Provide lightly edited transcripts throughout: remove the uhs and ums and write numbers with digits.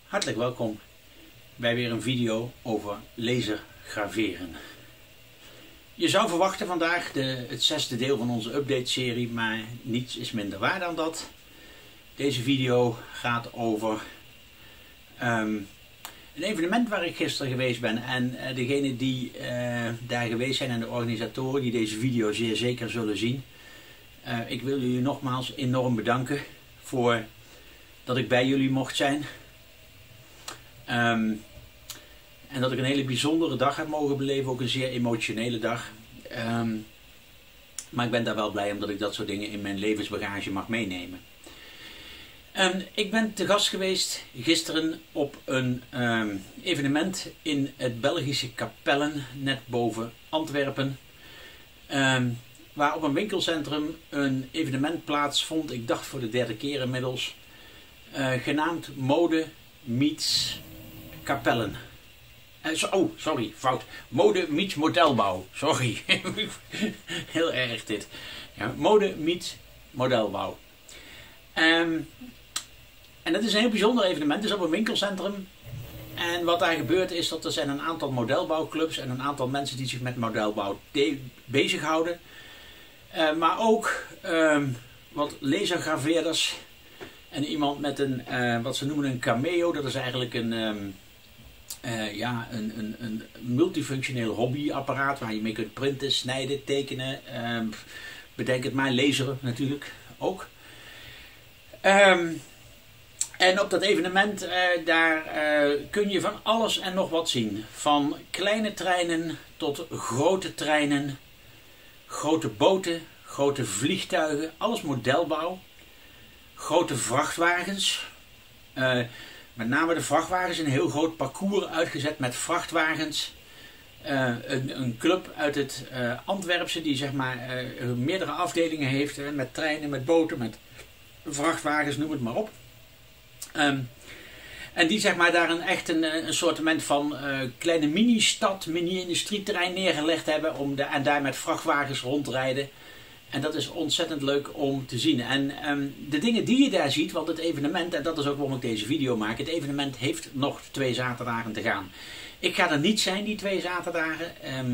Hartelijk welkom bij weer een video over lasergraveren. Je zou verwachten vandaag het zesde deel van onze update-serie, maar niets is minder waar dan dat. Deze video gaat over een evenement waar ik gisteren geweest ben. En degenen die daar geweest zijn en de organisatoren die deze video zeer zeker zullen zien. Ik wil jullie nogmaals enorm bedanken voor dat ik bij jullie mocht zijn. En dat ik een hele bijzondere dag heb mogen beleven, ook een zeer emotionele dag. Maar ik ben daar wel blij omdat ik dat soort dingen in mijn levensbagage mag meenemen. Ik ben te gast geweest gisteren op een evenement in het Belgische Kapellen, net boven Antwerpen. Waar op een winkelcentrum een evenement plaatsvond, ik dacht voor de derde keer inmiddels, genaamd Mode meets Kapellen. Sorry, fout. Mode meets modelbouw. Sorry. Heel erg dit. Ja, Mode meets modelbouw. En dat is een heel bijzonder evenement. Het is op een winkelcentrum. En wat daar gebeurt is dat er zijn een aantal modelbouwclubs en een aantal mensen die zich met modelbouw bezighouden. Maar ook wat lasergraveerders. En iemand met een, wat ze noemen een cameo. Dat is eigenlijk een multifunctioneel hobbyapparaat waar je mee kunt printen, snijden, tekenen. Bedenk het maar, laseren natuurlijk ook. En op dat evenement daar kun je van alles en nog wat zien. Van kleine treinen tot grote treinen, grote boten, grote vliegtuigen, alles modelbouw. Grote vrachtwagens. Met name de vrachtwagens, een heel groot parcours uitgezet met vrachtwagens. Een club uit het Antwerpse die zeg maar meerdere afdelingen heeft. Met treinen, met boten, met vrachtwagens, noem het maar op. En die zeg maar daar een soortement van kleine mini-stad, mini-industrieterrein neergelegd hebben. En daar met vrachtwagens rondrijden. En dat is ontzettend leuk om te zien. En de dingen die je daar ziet, want het evenement, en dat is ook waarom ik deze video maak, het evenement heeft nog 2 zaterdagen te gaan. Ik ga er niet zijn die 2 zaterdagen.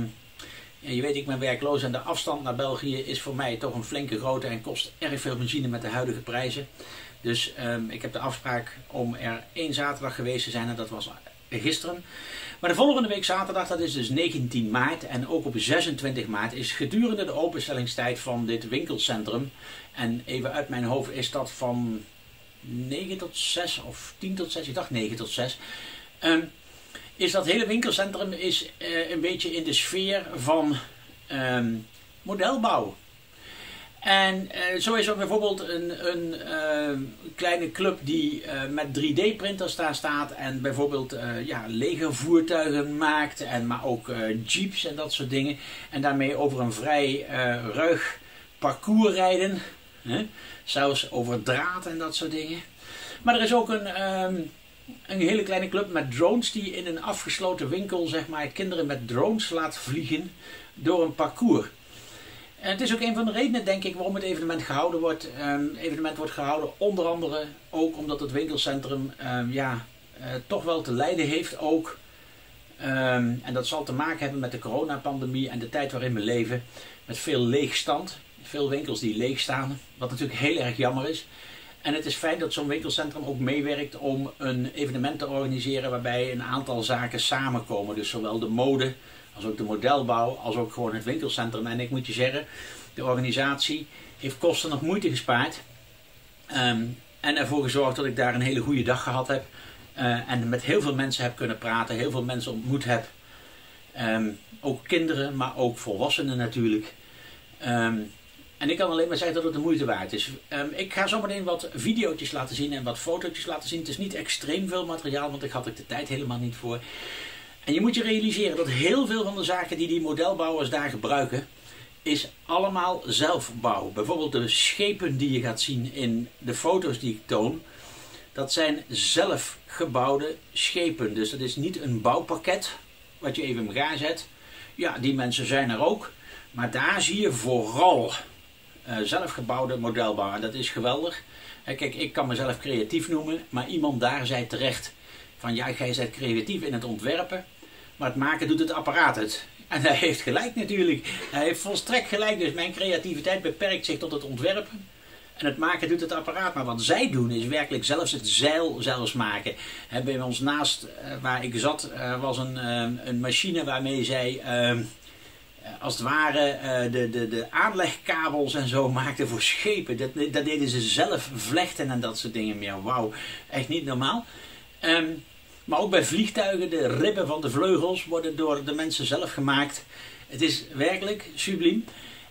Je weet, ik ben werkloos en de afstand naar België is voor mij toch een flinke grote en kost erg veel benzine met de huidige prijzen. Dus ik heb de afspraak om er 1 zaterdag geweest te zijn en dat was gisteren. Maar de volgende week zaterdag, dat is dus 19 maart en ook op 26 maart is gedurende de openstellingstijd van dit winkelcentrum. En even uit mijn hoofd is dat van 9 tot 6 of 10 tot 6, ik dacht 9 tot 6. Is dat hele winkelcentrum is een beetje in de sfeer van modelbouw. En zo is er bijvoorbeeld een kleine club die met 3D-printers daar staat en bijvoorbeeld legervoertuigen maakt, maar ook jeeps en dat soort dingen. En daarmee over een vrij ruig parcours rijden, zelfs over draad en dat soort dingen. Maar er is ook een hele kleine club met drones die in een afgesloten winkel zeg maar kinderen met drones laat vliegen door een parcours. En het is ook een van de redenen, denk ik, waarom het evenement gehouden wordt. Het evenement wordt gehouden onder andere ook omdat het winkelcentrum toch wel te lijden heeft ook. En dat zal te maken hebben met de coronapandemie en de tijd waarin we leven. Met veel leegstand. Veel winkels die leeg staan. Wat natuurlijk heel erg jammer is. En het is fijn dat zo'n winkelcentrum ook meewerkt om een evenement te organiseren waarbij een aantal zaken samenkomen. Dus zowel de mode als ook de modelbouw, als ook gewoon het winkelcentrum. En ik moet je zeggen, de organisatie heeft kosten nog moeite gespaard. En ervoor gezorgd dat ik daar een hele goede dag gehad heb. En met heel veel mensen heb kunnen praten, heel veel mensen ontmoet heb. Ook kinderen, maar ook volwassenen natuurlijk. En ik kan alleen maar zeggen dat het de moeite waard is. Ik ga zometeen wat video's laten zien en wat fotootjes laten zien. Het is niet extreem veel materiaal, want ik had er de tijd helemaal niet voor. En je moet je realiseren dat heel veel van de zaken die modelbouwers daar gebruiken, is allemaal zelfbouw. Bijvoorbeeld de schepen die je gaat zien in de foto's die ik toon, dat zijn zelfgebouwde schepen. Dus dat is niet een bouwpakket wat je even in elkaar zet. Ja, die mensen zijn er ook. Maar daar zie je vooral zelfgebouwde modelbouw. En dat is geweldig. Kijk, ik kan mezelf creatief noemen, maar iemand daar zei terecht, van ja, jij bent creatief in het ontwerpen, maar het maken doet het apparaat het. En hij heeft gelijk natuurlijk. Hij heeft volstrekt gelijk. Dus mijn creativiteit beperkt zich tot het ontwerpen. En het maken doet het apparaat. Maar wat zij doen is werkelijk zelfs het zeil zelfs maken. Bij ons naast waar ik zat was een machine waarmee zij als het ware de aanlegkabels en zo maakten voor schepen. Dat deden ze zelf vlechten en dat soort dingen meer. Wauw, echt niet normaal. Maar ook bij vliegtuigen, de ribben van de vleugels worden door de mensen zelf gemaakt. Het is werkelijk subliem.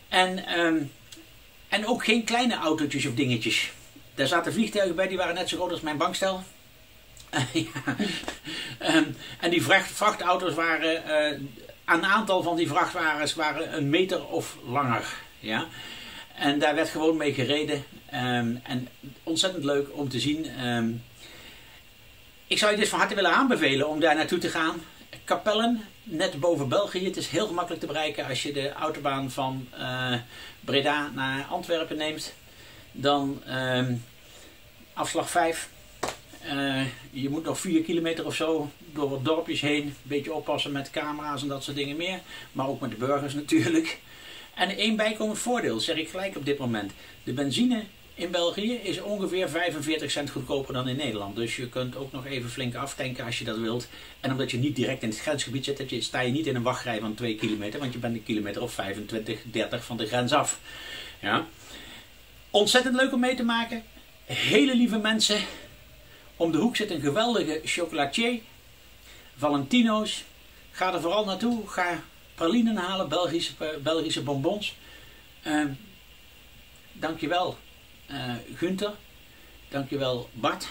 En ook geen kleine autootjes of dingetjes. Daar zaten vliegtuigen bij, die waren net zo groot als mijn bankstel. Ja. En die vrachtauto's waren, een aantal van die vrachtwagens waren 1 meter of langer. Ja? En daar werd gewoon mee gereden. En ontzettend leuk om te zien. Ik zou je dus van harte willen aanbevelen om daar naartoe te gaan. Kapellen, net boven België. Het is heel gemakkelijk te bereiken als je de autobaan van Breda naar Antwerpen neemt. Dan afslag 5. Je moet nog 4 kilometer of zo door wat dorpjes heen. Een beetje oppassen met camera's en dat soort dingen meer. Maar ook met de burgers natuurlijk. En één bijkomend voordeel, zeg ik gelijk op dit moment. De benzine in België is ongeveer 45 cent goedkoper dan in Nederland. Dus je kunt ook nog even flink aftanken als je dat wilt. En omdat je niet direct in het grensgebied zit, sta je niet in een wachtrij van 2 kilometer. Want je bent een kilometer of 25, 30 van de grens af. Ja. Ontzettend leuk om mee te maken. Hele lieve mensen. Om de hoek zit een geweldige chocolatier. Valentino's. Ga er vooral naartoe. Ga pralinen halen. Belgische bonbons. Dankjewel Gunther. Dankjewel Bart.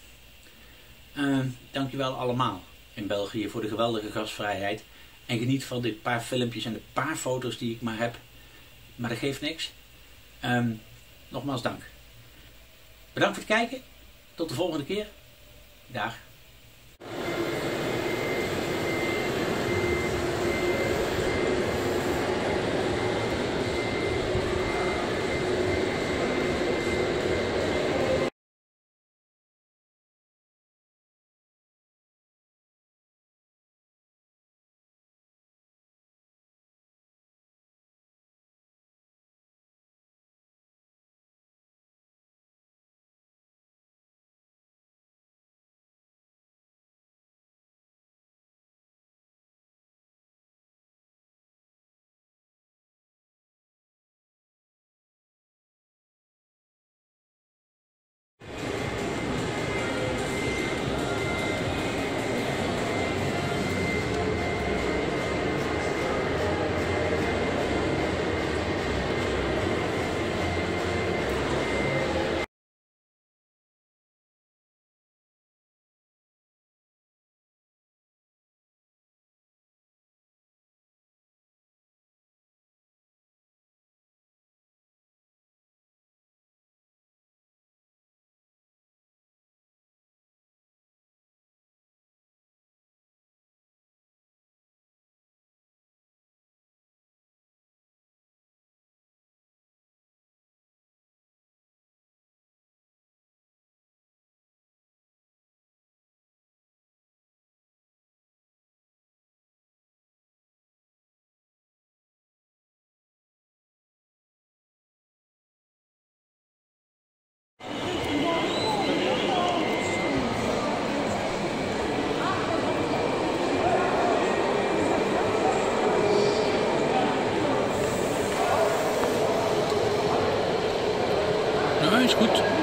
Dankjewel allemaal in België voor de geweldige gastvrijheid. En geniet van dit paar filmpjes en de paar foto's die ik maar heb. Maar dat geeft niks. Nogmaals dank. Bedankt voor het kijken. Tot de volgende keer. Dag. Ja, is goed.